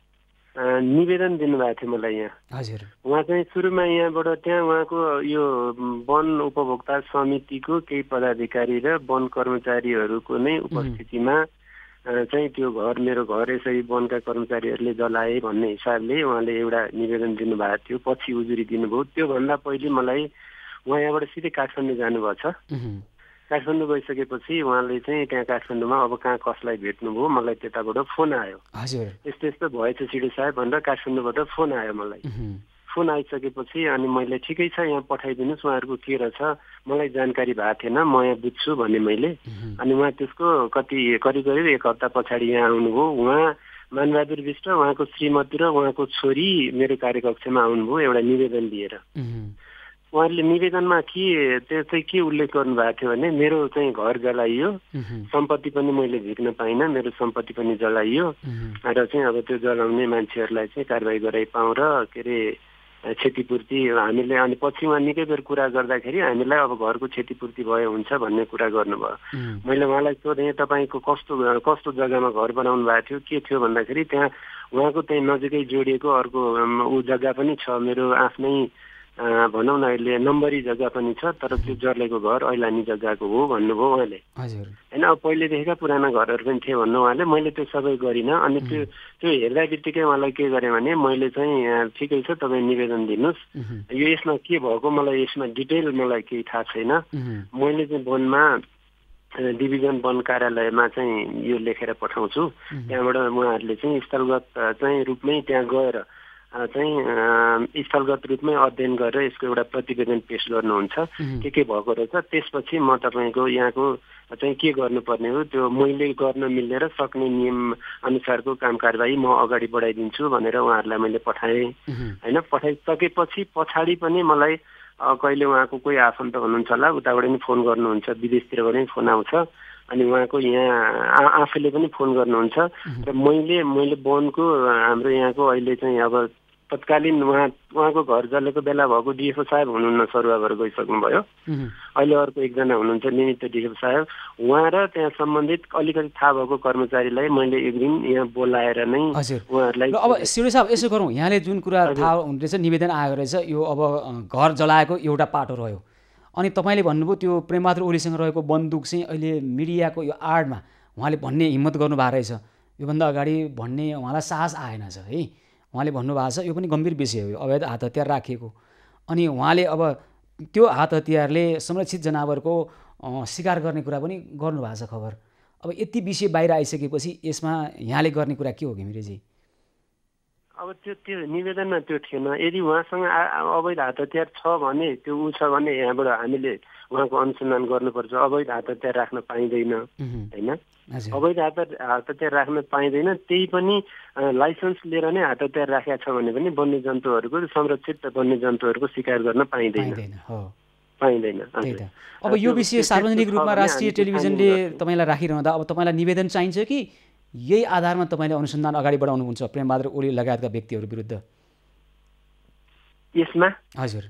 निवेदन दिनुभएको थियो मलाई यहाँ। हजुर। उहाँ चाहिँ सुरुमा यहाँबाट त्यहाँ उहाँको यो वन उपभोक्ता समितिको केही पदाधिकारी र वन कर्मचारीहरूको नै उपस्थितिमा चाहिँ त्यो घर मेरो घर यसरी वनका कर्मचारीहरूले जलाए भन्ने हिसाबले उहाँले एउटा निवेदन दिनुभएको थियो, पछि उजुरी दिनुभयो। त्योभन्दा पहिले मलाई उहाँ यहाँबाट सिधै काठमाडौँ जानुभएको छ। काठमाडौँ गइसकेपछि उहाँले चाहिँ त्यहाँ काठमाडौँमा अब कहाँ कसलाई भेट्नुभयो मलाई त्यताबाट फोन आयो। हजुर। यस्तो यस्तो भएछ सिडिओ साहब भनेर काठमाडौँबाट फोन आयो मलाई। फोन आइसकेपछि अनि मैले ठिकै छ यहाँ पठाइदिनुहोस् उहाँहरूको के रहेछ मलाई जानकारी भएको थिएन, म यहाँ बुझ्छु भने मैले। अनि उहाँ त्यसको करिब 1 हप्ता पछाडि यहाँ आउनुभयो। उहाँ मानबहादुर विष्ट, उहाँको श्रीमती र उहाँको छोरी मेरो कार्यकक्षमा आउनुभयो एउटा निवेदन लिएर। उहाँले निवेदनमा त्यो चाहिँ के उल्लेख गर्नुभएको थियो भने मेरो चाहिँ घर जलाइयो, सम्पत्ति पनि मैले झिक्न पाइनँ, मेरो सम्पत्ति पनि जलाइयो र चाहिँ अब त्यो जलाउने मान्छेहरूलाई चाहिँ कारबाही गराइ पाउँ र के अरे क्षतिपूर्ति हामीले। अनि पछि उहाँ निकै बेर कुरा गर्दाखेरि हामीलाई अब घरको क्षतिपूर्ति भयो हुन्छ भन्ने कुरा गर्नुभयो। मैले उहाँलाई सोधेँ तपाईँको कस्तो जग्गामा घर बनाउनु भएको थियो, के थियो भन्दाखेरि त्यहाँ उहाँको त्यही नजिकै जोडिएको अर्को ऊ जग्गा पनि छ, मेरो आफ्नै भनौँ न अहिले नम्बरी जग्गा पनि छ, तर त्यो जर्लेको घर ऐलानी जग्गाको हो भन्नुभयो उहाँले। होइन अब पहिलेदेखिका पुराना घरहरू पनि थिए भन्नु उहाँले। मैले त्यो सबै गरिनँ। अनि त्यो हेर्दा बित्तिकै उहाँलाई के गरेँ भने मैले चाहिँ ठिकै छ तपाईँ निवेदन दिनुहोस्, यो यसमा के भएको मलाई यसमा डिटेल मलाई केही थाहा छैन। मैले चाहिँ वनमा डिभिजन वन कार्यालयमा चाहिँ यो लेखेर पठाउँछु, त्यहाँबाट उहाँहरूले चाहिँ स्थलगत चाहिँ रूपमै त्यहाँ गएर चाहिँ स्थलगत रूपमै अध्ययन गरेर यसको एउटा प्रतिवेदन पेश गर्नुहुन्छ के भएको रहेछ। त्यसपछि म तपाईँको यहाँको चाहिँ के गर्नुपर्ने हो त्यो मैले गर्न मिल्ने र सक्ने नियम अनुसारको काम कारबाही म अगाडि बढाइदिन्छु भनेर उहाँहरूलाई मैले पठाएँ। होइन, पठाइसकेपछि पछाडि पनि मलाई कहिले उहाँको कोही आफन्त हुनुहुन्छ होला उताबाट पनि फोन गर्नुहुन्छ, विदेशतिरबाट पनि फोन आउँछ। अनि उहाँको यहाँ आफैले पनि फोन गर्नुहुन्छ र मैले वनको हाम्रो यहाँको अहिले चाहिँ अब तत्कालीन उहाँको घर जलेको बेला भएको डिएफओ साहब हुनुहुन्न, सरुवाबाट गइसक्नुभयो। अहिले अर्को एकजना हुनुहुन्छ निमित्त डिएफओ साहब, उहाँ र त्यहाँ सम्बन्धित अलिकति थाहा भएको कर्मचारीलाई मैले एक दिन यहाँ बोलाएर नै उहाँहरूलाई। अब सिडिओ साहब यसो गरौँ, यहाँले जुन कुरा थाहा हुँदैछ निवेदन आएको रहेछ यो अब घर जलाएको एउटा पाटो रह्यो, अनि तपाईँले भन्नुभयो त्यो प्रेमबहादुर ओलीसँग रहेको बन्दुक चाहिँ अहिले मिडियाको यो आडमा उहाँले भन्ने हिम्मत गर्नुभएको रहेछ, योभन्दा अगाडि भन्ने उहाँलाई साहस आएन छ है। उहाँले भन्नुभएको छ यो पनि गम्भीर विषय हो, अवैध हात हतियार राखिएको। अनि उहाँले अब त्यो हात हतियारले संरक्षित जनावरको शिकार गर्ने कुरा पनि गर्नुभएको छ खबर। अब यति विषय बाहिर आइसकेपछि यसमा यहाँले गर्ने कुरा के हो घिमिरेजी? अब त्यो निवेदनमा त्यो थिएन। यदि उहाँसँग अवैध हात हतियार छ भने त्यो ऊ छ भने यहाँबाट हामीले उहाँको अनुसन्धान गर्नुपर्छ। अवैध हात हतियार राख्न पाइँदैन, होइन, अवैध हात हतियार राख्न पाइँदैन। त्यही पनि लाइसेन्स लिएर नै हात हतियार राखेको छ भने पनि वन्यजन्तुहरूको संरक्षित वन्यजन्तुहरूको शिकार गर्न पाइँदैन। अब यो विषय सार्वजनिक रूपमा राष्ट्रिय टेलिभिजनले तपाईँलाई राखिरहँदा अब तपाईँलाई निवेदन चाहिन्छ कि यही आधारमा तपाईँले अनुसन्धान अगाडि बढाउनुहुन्छ प्रेमबहादुर ओली लगायतका व्यक्तिहरू विरुद्ध? यसमा हजुर,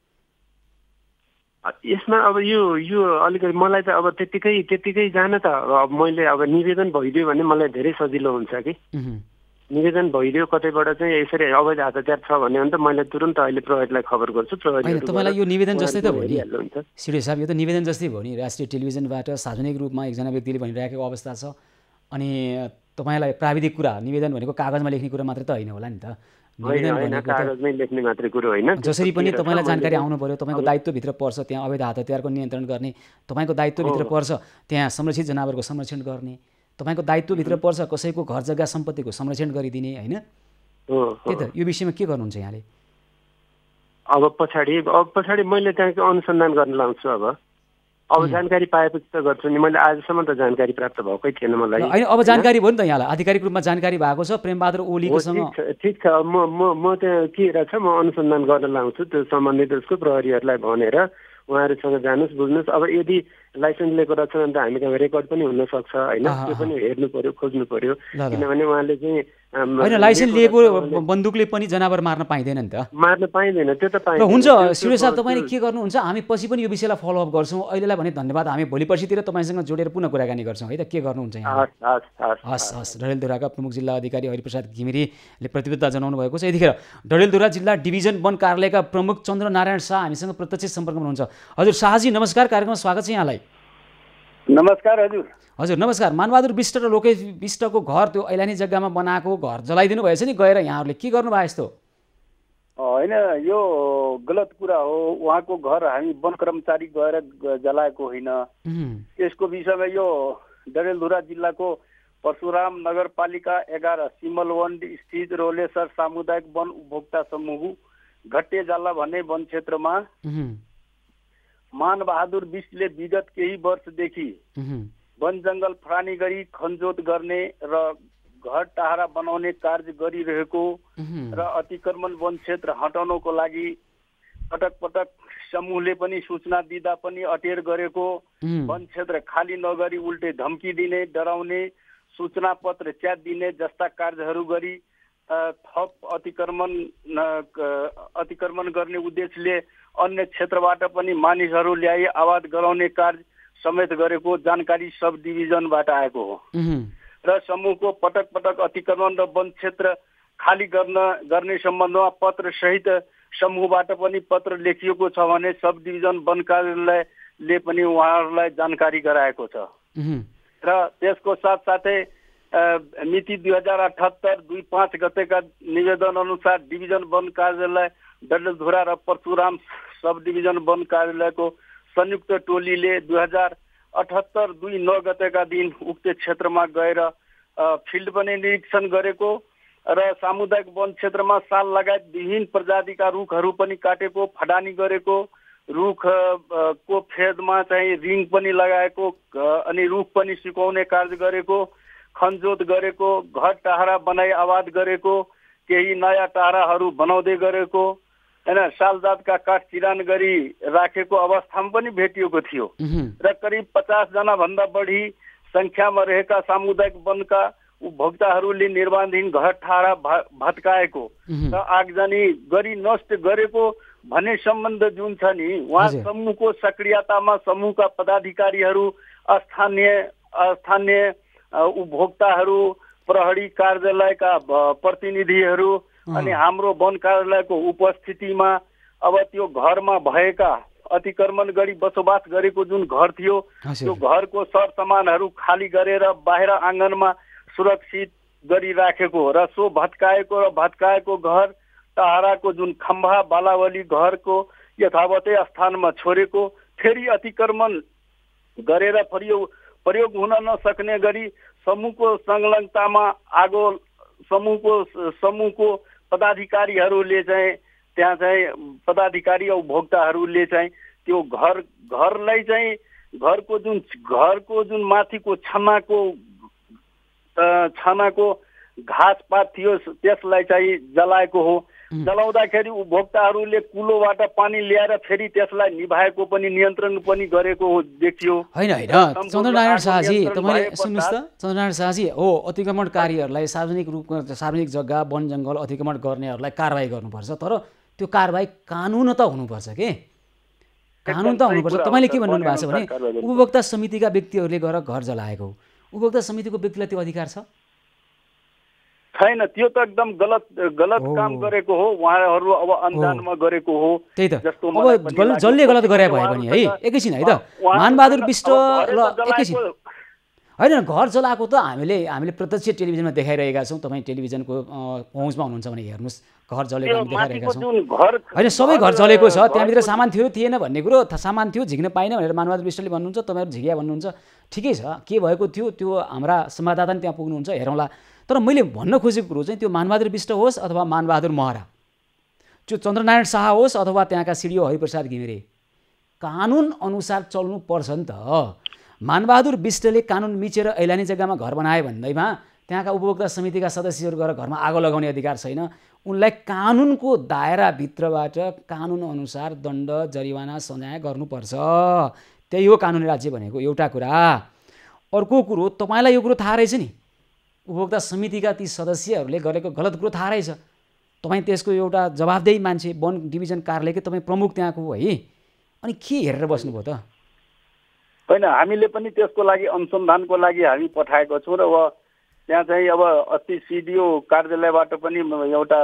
यसमा अब यो अलिकति मलाई त अब त्यतिकै जान त अब मैले अब निवेदन भइदियो भने मलाई धेरै सजिलो हुन्छ कि। निवेदन भइदियो कतैबाट चाहिँ यसरी अवैध हात हतियार छ भन्यो भने त मैले तुरन्त अहिले प्रहरीलाई खबर गर्छु। तपाईँलाई यो निवेदन जस्तै त भयो नि सिडिओ साहब, यो त निवेदन जस्तै भयो नि। राष्ट्रिय टेलिभिजनबाट सार्वजनिक रूपमा एकजना व्यक्तिले भनिरहेको अवस्था छ, अनि तपाईँलाई प्राविधिक कुरा निवेदन भनेको कागजमा लेख्ने कुरा मात्रै त होइन होला नि त निवेदन भनेको कागजमै लेख्ने मात्रै कुरो होइन जसरी पनि तपाईँलाई जानकारी आउनु पर्यो तपाईँको दायित्वभित्र पर्छ त्यहाँ अवैध हात हतियारको नियन्त्रण गर्ने तपाईँको दायित्वभित्र पर्छ त्यहाँ संरक्षित जनावरको संरक्षण गर्ने तपाईँको दायित्वभित्र पर्छ कसैको घर जग्गा सम्पत्तिको संरक्षण गरिदिने होइन त्यही त यो विषयमा के गर्नुहुन्छ यहाँले अब पछाडि मैले त्यहाँको अनुसन्धान गर्न लाउँछु अब जानकारी पाएपछि त गर्छु नि मैले आजसम्म त जानकारी प्राप्त भएकै थिएन मलाई होइन अब जानकारी भयो नि त यहाँलाई आधिकारिक रूपमा जानकारी भएको छ प्रेमबहादुर ओलीकोसँग ठिक छ म त्यहाँ के रहेछ म अनुसन्धान गर्न लाउँछु त्यो सम्बन्धित उसको प्रहरीहरूलाई भनेर उहाँहरूसँग जानुहोस् बुझ्नुहोस् अब यदि लाइसेन्स लिएको रहेछ भने त हामी कहाँ रेकर्ड पनि हुनसक्छ होइन त्यो पनि हेर्नु पर्यो खोज्नु पर्यो किनभने उहाँले चाहिँ होइन लाइसेन्स लिएको बन्दुकले पनि जनावर मार्न पाइँदैन नि त मार्न पाइँदैन त्यो त पाइँदैन हुन्छ सिडो साहब तपाईँले के गर्नुहुन्छ हामी पछि पनि यो विषयलाई फलोअप गर्छौँ अहिलेलाई भने धन्यवाद हामी भोलि पर्सितिर तपाईँसँग जोडेर पुनः कुराकानी गर्छौँ है त के गर्नुहुन्छ यहाँ हस् हस् डडेलधुराका प्रमुख जिल्ला अधिकारी हरिप्रसाद घिमिरेले प्रतिबद्धता जनाउनु भएको छ यतिखेर डडेलधुरा जिल्ला डिभिजन वन कार्यालयका प्रमुख चन्द्रनारायण शाह हामीसँग प्रत्यक्ष सम्पर्कमा हुनुहुन्छ हजुर शाहजी नमस्कार कार्यक्रममा स्वागत छ यहाँलाई नमस्कार हजुर हजुर नमस्कार मानबहादुर विष्ट र लोकेश विष्टको घर त्यो ऐलानी जग्गामा बनाएको घर जलाइदिनु भएछ नि गएर यहाँहरूले के गर्नुभयो यस्तो होइन यो गलत कुरा हो उहाँको घर हामी वन कर्मचारी गएर जलाएको होइन यसको विषयमा यो डडेलधुरा जिल्लाको परशुराम नगरपालिका 11 सिमलवन्डी स्थित रोलेसर सामुदायिक वन उपभोक्ता समूह घट्टेजाला भन्ने वन क्षेत्रमा मानबहादुर विष्टले विगत केही वर्षदेखि वन जङ्गल फरानी गरी खनजोत गर्ने र घर टाहरा बनाउने कार्य गरिरहेको र अतिक्रमण वन क्षेत्र हटाउनको लागि पटक पटक समूहले पनि सूचना दिँदा पनि अटेर गरेको वन क्षेत्र खाली नगरी उल्टे धम्की दिने डराउने सूचना पत्र च्यात दिने जस्ता कार्यहरू गरी थप अतिक्रमण गर्ने उद्देश्यले अन्य क्षेत्रबाट पनि मानिसहरू ल्याई आवाज गराउने कार्य समेत गरेको जानकारी सब डिभिजनबाट आएको हो र समूहको पटक पटक अतिक्रमण र वन क्षेत्र खाली गर्ने सम्बन्धमा पत्र सहित समूहबाट पनि पत्र लेखिएको छ भने सब डिभिजन वन कार्यालयले पनि उहाँहरूलाई जानकारी गराएको छ र त्यसको साथसाथै मिति 2078 25 गतेका निवेदन अनुसार डिभिजन वन कार्यालय डडेलधुरा र परशुराम सब डिभिजन वन कार्यालयको संयुक्त टोलीले 2078 2 गतेका दिन उक्त क्षेत्रमा गएर फिल्ड पनि निरीक्षण गरेको र सामुदायिक वन क्षेत्रमा साल लगायत विभिन्न प्रजातिका रुखहरू पनि काटेको फडानी गरेको रुख को फेदमा चाहिँ रिङ पनि लगाएको अनि रुख पनि सुकाउने कार्य गरेको खनजोत गरेको घर टाहरा बनाई आबाद गरेको केही नयाँ टाहराहरू बनाउँदै गरेको हैन सालजातका काठ चिरान गरी राखेको अवस्थामा पनि भेटिएको थियो र करिब 50 जना भन्दा बढी संख्यामा रहेका सामुदायिक वनका उपभोक्ताहरूले निर्माणधीन घर टाहरा भत्काएको र आगजनी गरी नष्ट गरेको भन्ने सम्बन्ध जुन छ नि उहाँ समूहको सक्रियतामा समूहका पदाधिकारीहरू स्थानीय उपभोक्ताहरू प्रहरी कार्यालयका प्रतिनिधिहरू अनि हाम्रो वन कार्यालयको उपस्थितिमा अब त्यो घरमा भएका अतिक्रमण गरी बसोबास गरेको जुन घर थियो त्यो घरको सरसामानहरू खाली गरेर बाहिर आँगनमा सुरक्षित गरी राखेको र सो भत्काएको घर टाहराको जुन खम्बा बालावली घरको यथावतै स्थानमा छोडेको फेरि अतिक्रमण गरेर प्रयोग हुन नसक्ने गरी समूहको संलग्नतामा आगो समूहको पदाधिकारीहरूले चाहिँ त्यहाँ चाहिँ पदाधिकारी उपभोक्ताहरूले चाहिँ त्यो घरलाई चाहिँ घरको जुन माथिको छानाको घाँसपात थियो त्यसलाई चाहिँ जलाएको हो। जलाउँदाखेरि उपभोक्ताहरूले कुलोबाट पानी ल्याएर फेरि त्यसलाई निभाएको पनि नियन्त्रण पनि गरेको हो देखियो। होइन चन्द्रनारायण शाहजी तपाईँले सुन्नुहोस् त चन्द्रनारायण शाहजी हो अतिक्रमणकारीहरूलाई सार्वजनिक जग्गा वन जङ्गल अतिक्रमण गर्नेहरूलाई कारबाही गर्नुपर्छ तर त्यो कारबाही कानुन त हुनुपर्छ के कानुन त हुनुपर्छ। तपाईँले के भन्नु भएको छ भने उपभोक्ता समितिका व्यक्तिहरूले गएर घर जलाएको उपभोक्ता समितिको व्यक्तिलाई त्यो अधिकार छ छैन त्यो त एकदम गलत काम गरेको हो उहाँहरू अब अन्जानमा गरेको हो। त्यही त अब जसले गलत गरे भए पनि है एकैछिन है त मानबहादुर विष्ट ल एकैछिन होइन घर चलाएको त हामीले प्रत्यक्ष टेलिभिजनमा देखाइरहेका छौँ। तपाईँ टेलिभिजनको पहुँचमा हुनुहुन्छ भने हेर्नुहोस्, घर जलेको हामी देखाइरहेका छौँ। होइन सबै घर जलेको छ, त्यहाँभित्र सामान थियो थिएन भन्ने कुरो, सामान थियो झिक्न पाइनँ भनेर मानबहादुर विष्टले भन्नुहुन्छ, तपाईँहरू झिकिया भन्नुहुन्छ। ठिकै छ, के भएको थियो त्यो हाम्रा संवाददाता नि त्यहाँ पुग्नुहुन्छ, हेरौँला। तर मैले भन्न खोजेको कुरो चाहिँ त्यो मानबहादुर विष्ट होस् अथवा मानबहादुर महरा, त्यो चन्द्रनारायण शाह होस् अथवा त्यहाँका सिडिओ हरिप्रसाद घिमिरे, कानुन अनुसार चल्नुपर्छ नि त। मानबहादुर विष्टले कानुन मिचेर ऐलानी जग्गामा घर बनाए भन्दैमा त्यहाँका उपभोक्ता समितिका सदस्यहरू गएर घरमा आगो लगाउने अधिकार छैन। उनलाई कानुनको दायराभित्रबाट कानुन अनुसार दण्ड जरिवाना सजाय गर्नुपर्छ। त्यही हो कानुनी राज्य भनेको एउटा कुरा। अर्को कुरो, तपाईँलाई यो कुरो थाहा रहेछ नि, उपभोक्ता समितिका ती सदस्यहरूले गरेको गलत कुरो थाहा रहेछ। तपाईँ त्यसको एउटा जवाबदेही मान्छे, वन डिभिजन कार्यालयकै तपाईँ प्रमुख त्यहाँको हो है, अनि के हेरेर बस्नुभयो त? होइन, हामीले पनि त्यसको लागि अनुसन्धानको लागि हामी पठाएको छौँ र त्यहाँ चाहिँ अब अस्ति सिडिओ कार्यालयबाट पनि एउटा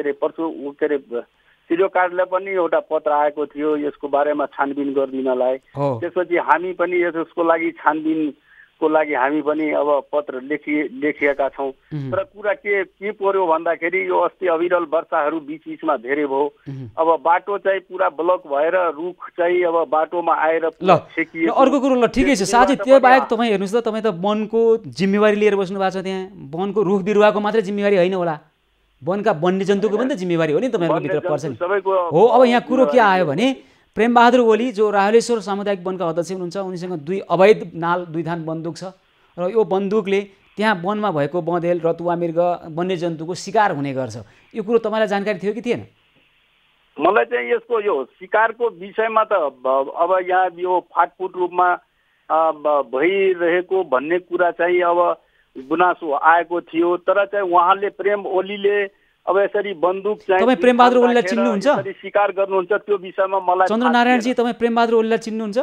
सिडिओ कार्यालय पनि एउटा पत्र आएको थियो यसको बारेमा छानबिन गरिदिनलाई। त्यसपछि हामी पनि यसको लागि छानबिनको लागि हामी पनि अब पत्र लेखिएका छौँ। तर कुरा के पर्यो भन्दाखेरि यो अस्ति अविरल वर्षाहरू बिचमा धेरै भयो। अब बाटो चाहिँ पुरा ब्लक भएर रुख चाहिँ अब बाटोमा आएर छेकियो। अर्को कुरो, ल ठिकै छ साझै, त्यो बाहेक तपाईँ हेर्नुहोस् त, तपाईँ त वनको जिम्मेवारी लिएर बस्नु भएको छ। त्यहाँ वनको रुख बिरुवाको मात्रै जिम्मेवारी होइन होला, वनका वन्यजन्तुको पनि त जिम्मेवारी हो नि तपाईँहरूको भित्र पर्छ नि हो। अब यहाँ कुरो के आयो भने प्रेमबहादुर ओली जो राहुलेश्वर सामुदायिक वनका अध्यक्ष हुनुहुन्छ, उनीसँग 2 अवैध नाल 2 थान बन्दुक छ र यो बन्दुकले त्यहाँ वनमा भएको बँदेल, रतुवा, मृग, वन्यजन्तुको शिकार हुने गर्छ। यो कुरो तपाईँलाई जानकारी थियो कि थिएन? मलाई चाहिँ यसको यो शिकारको विषयमा त अब यहाँ यो फाटफुट रूपमा भइरहेको भन्ने कुरा चाहिँ अब गुनासो आएको थियो। तर चाहिँ उहाँले प्रेम ओलीले अब यसरी बन्दुक चाहिँ तपाईँ प्रेमबहादुर ओलीलाई चिन्नुहुन्छ? शिकार गर्नुहुन्छ त्यो विषयमा मलाई चन्द्रनारायणजी तपाईँ प्रेमबहादुर ओलीलाई चिन्नुहुन्छ?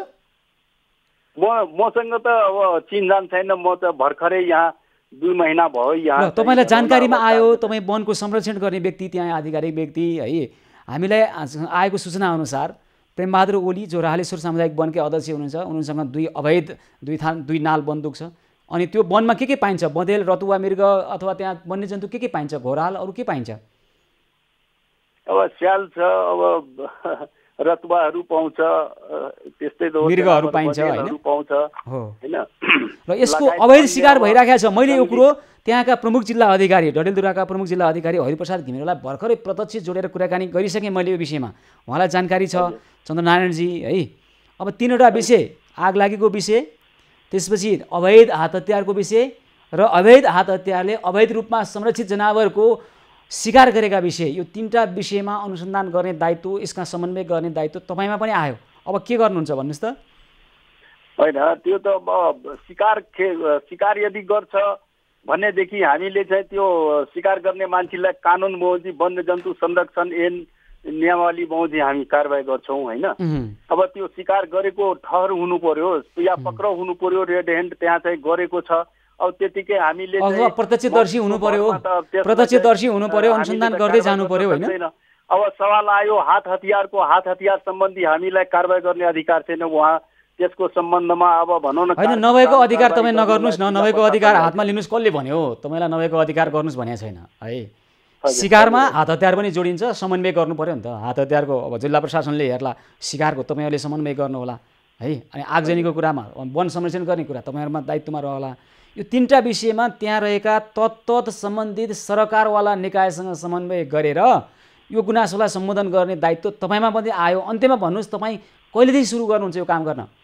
मसँग त अब चिनजान छैन, म त भर्खरै यहाँ 2 महिना भयो यहाँ। तपाईँलाई जानकारीमा आयो, तपाईँ वनको संरक्षण गर्ने व्यक्ति, त्यहाँ आधिकारिक व्यक्ति है, हामीलाई आएको सूचना अनुसार प्रेमबहादुर ओली जो राहुलेश्वर सामुदायिक वनकै अध्यक्ष हुनुहुन्छ, उनीसँग 2 अवैध 2 नाल बन्दुक छ। अनि त्यो वनमा के पाइन्छ? बँदेल, रतुवा, मृग अथवा त्यहाँ वन्यजन्तु के पाइन्छ? घोराल, अरू के पाइन्छ? अब स्याल छ, अब रतुवाहरू पाउँछ, त्यस्तै मृगहरू पाइन्छ हैन पाउँछ हैन। र यसको अवैध शिकार भइराखेको छ। मैले यो कुरो त्यहाँका प्रमुख जिल्ला अधिकारी, डडेलधुराका प्रमुख जिल्ला अधिकारी हरिप्रसाद घिमिरेलाई भर्खरै प्रत्यक्ष जोडेर कुराकानी गरिसकेँ मैले यो विषयमा। उहाँलाई जानकारी छ, चन्द्रनारायणजी है। अब 3वटा विषय, आगलागीको विषय, त्यसपछि अवैध हात हतियारको विषय र अवैध हात हतियारले अवैध रूपमा संरक्षित जनावरको शिकार गरेका विषय, यो 3टा विषयमा अनुसन्धान गर्ने दायित्व, यसका समन्वय गर्ने दायित्व तपाईँमा पनि आयो। अब के गर्नुहुन्छ भन्नुहोस् त? होइन, त्यो त शिकार यदि गर्छ भनेदेखि हामीले चाहिँ त्यो शिकार गर्ने मान्छेलाई कानुन बमोजिम वन्यजन्तु संरक्षण ऐन नियमावली बमोजिम हामी कारबाही गर्छौँ होइन। अब त्यो शिकार गरेको ठहर हुनु पर्यो या पक्राउ हुनु पर्यो, रेड ह्यान्ड त्यहाँ चाहिँ गरेको छ। अब त्यतिकै हामीले प्रत्यक्षदर्शी हुनु पर्यो, प्रत्यक्षदर्शी हुनु पर्यो, अनुसन्धान गर्दै जानु पर्यो होइन। अब सवाल आयो हात हतियार सम्बन्धी हामीलाई कारबाही गर्ने अधिकार छैन उहाँ त्यसको सम्बन्धमा अब भनौँ न होइन, नभएको अधिकार तपाईँ नगर्नुहोस् न, नभएको अधिकार हातमा लिनुहोस्। कसले भन्यो तपाईँलाई नभएको अधिकार गर्नुहोस् भनेको छैन है। शिकारमा हात हतियार पनि जोडिन्छ, समन्वय गर्नु पर्यो नि त। हात हतियारको अब जिल्ला प्रशासनले हेर्ला, शिकारको तपाईँहरूले समन्वय गर्नु होला है। अनि आगजनीको कुरामा वन संरक्षण गर्ने कुरा तपाईँहरूमा दायित्वमा रहला। यो 3टा विषयमा त्यहाँ रहेका तत्त सम्बन्धित सरकारवाला निकायसँग समन्वय गरेर यो गुनासोलाई सम्बोधन गर्ने दायित्व तपाईँमा पनि आयो। अन्त्यमा भन्नुहोस्, तपाईँ कहिलेदेखि सुरु गर्नुहुन्छ यो काम गर्न?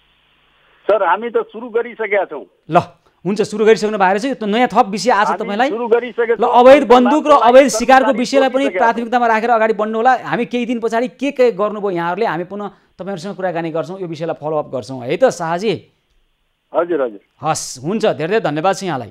सर हामी त सुरु गरिसकेका छौँ। ल हुन्छ, सुरु गरिसक्नु भएको छ। यो नयाँ थप विषय आज तपाईँलाई। सुरु गरिसकेका ल अवैध बन्दुक र अवैध शिकारको विषयलाई पनि प्राथमिकतामा राखेर अगाडि बढ्नु होला। हामी केही दिन पछाडि के गर्नुभयो यहाँहरूले, हामी पुनः तपाईँहरूसँग कुराकानी गर्छौँ, यो विषयलाई फलोअप गर्छौँ है त शाहजी? हजुर हजुर, हस् हुन्छ, धेरै धेरै धन्यवाद छ यहाँलाई।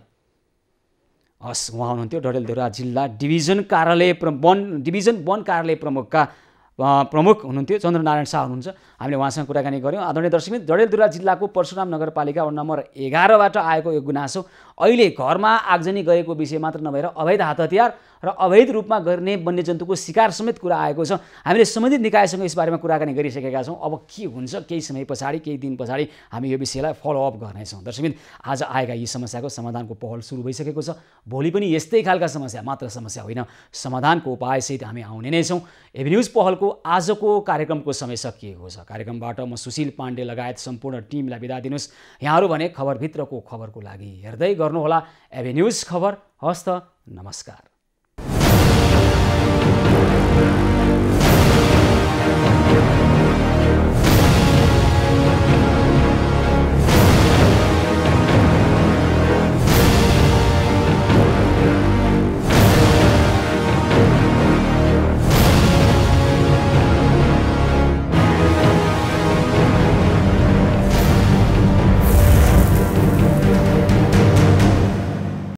हस्, उहाँ हुनुहुन्थ्यो डडेलधुरा जिल्ला डिभिजन वन कार्यालय प्रमुखका प्रमुख हुनुहुन्थ्यो चन्द्रनारायण शाह हुनुहुन्छ। हामीले उहाँसँग कुराकानी गऱ्यौँ। आदरणीय दर्शकबिन, डडेलधुरा जिल्लाको परशुराम नगरपालिका वडा नम्बर 11बाट आएको यो गुनासो अहिले घरमा आगजनी गरेको विषय मात्र नभएर अवैध हात हतियार र अवैध रूपमा गर्ने वन्यजन्तुको शिकार समेत कुरा आएको छ। हामीले सम्बन्धित निकायसँग यस बारेमा कुराकानी गरिसकेका छौँ। अब के हुन्छ, केही समय पछाडि, केही दिन पछाडि हामी यो विषयलाई फलोअप गर्नेछौँ। दर्शकबिन, आज आएका यी समस्याको समाधानको पहल सुरु भइसकेको छ। भोलि पनि यस्तै खालका समस्या, मात्र समस्या होइन, समाधानको उपायसहित हामी आउने नै छौँ। एबी न्युज पहलको आजको कार्यक्रमको समय सकिएको छ। कार्यक्रमबाट म सुशील पाण्डे लगायत सम्पूर्ण टिमलाई बिदा दिनुहोस्। यहाँहरू भने खबरभित्रको खबरको लागि हेर्दै गर्नुहोला एबी न्युज खबर। हस्त, नमस्कार।